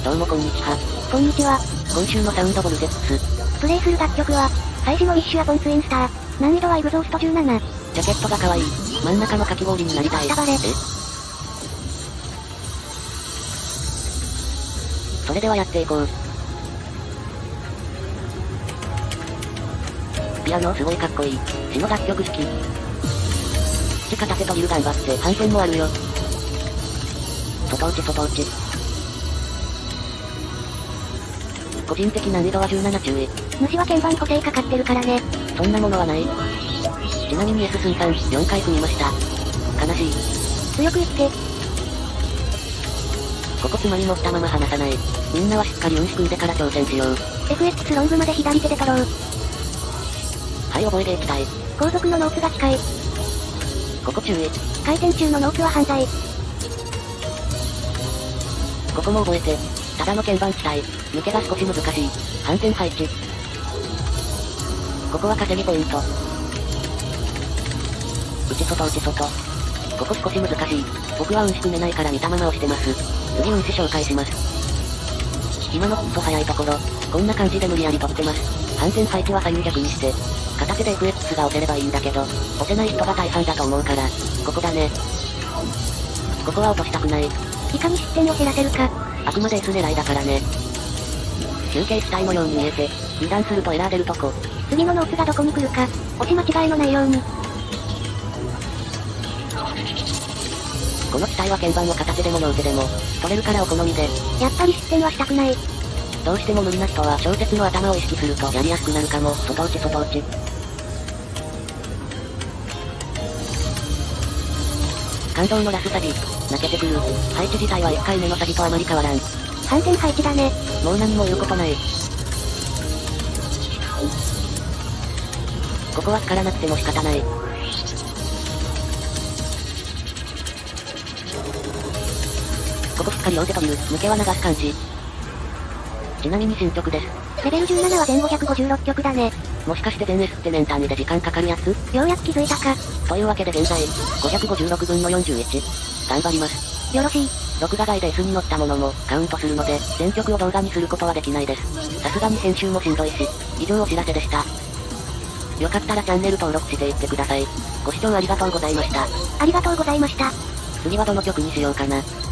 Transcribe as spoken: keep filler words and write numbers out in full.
どうもこんにちは。 こんにちは。 今週のサウンドボルテックス。 プレイする楽曲は、ハイジのウィッシュアポンツインスター。難易度はエグゾーストじゅうなな。 ジャケットが可愛い。真ん中のかき氷になりたい。 下バレ。えそれではやっていこう。ピアノすごいかっこいい。詩の楽曲好き。口片手とリル頑張って反戦もあるよ。外打ち外打ち。個人的難易度はじゅうなな注意。 主は鍵盤固定かかってるからね。 そんなものはない。ちなみに S スンさん、よんかい踏みました。悲しい。 強く言って。 ここつまみ持ったまま離さない。みんなはしっかり運仕組んでから挑戦しよう。 エフエックス ロングまで左手で取ろう。 はい、覚えていきたい。 後続のノーツが近い。 ここ注意。 回転中のノーツは犯罪。 ここも覚えて。ただの鍵盤地帯。抜けが少し難しい。反転配置。ここは稼ぎポイント。内外内外。ここ少し難しい。僕は運仕組めないから見たまま押してます。次運仕紹介します。今のほんと早いところ。こんな感じで無理やり取ってます。反転配置は左右逆にして。片手で エフエックス が押せればいいんだけど、押せない人が大半だと思うから、ここだね。ここは落としたくない。 いかに失点を減らせるか。 あくまで S 狙いだからね。中継地帯のように見えて、油断するとエラー出るとこ。 次のノーツがどこに来るか、押し間違いのないように。 この地帯は鍵盤を片手でも両手でも、取れるからお好みで。 やっぱり失点はしたくない。 どうしても無理な人は小説の頭を意識するとやりやすくなるかも。外打ち外打ち。感動のラスサビ。泣けてくる。配置自体はいっかいめのサビとあまり変わらん。 反転配置だね。 もう何も言うことない。ここは叱らなくても仕方ない。ここしっかり両手という、抜けは流す感じ。ちなみに新曲です。 レベルじゅうななは全ごひゃくごじゅうろっきょくだね。 もしかして全 S って年単位で時間かかるやつ？ ようやく気づいたか。 というわけで現在、ごひゃくごじゅうろくぶんのよんじゅういち。頑張ります。 よろしい。 録画外で S に載ったものもカウントするので、全曲を動画にすることはできないです。さすがに編集もしんどいし、以上お知らせでした。よかったらチャンネル登録していってください。ご視聴ありがとうございました。 ありがとうございました。 次はどの曲にしようかな。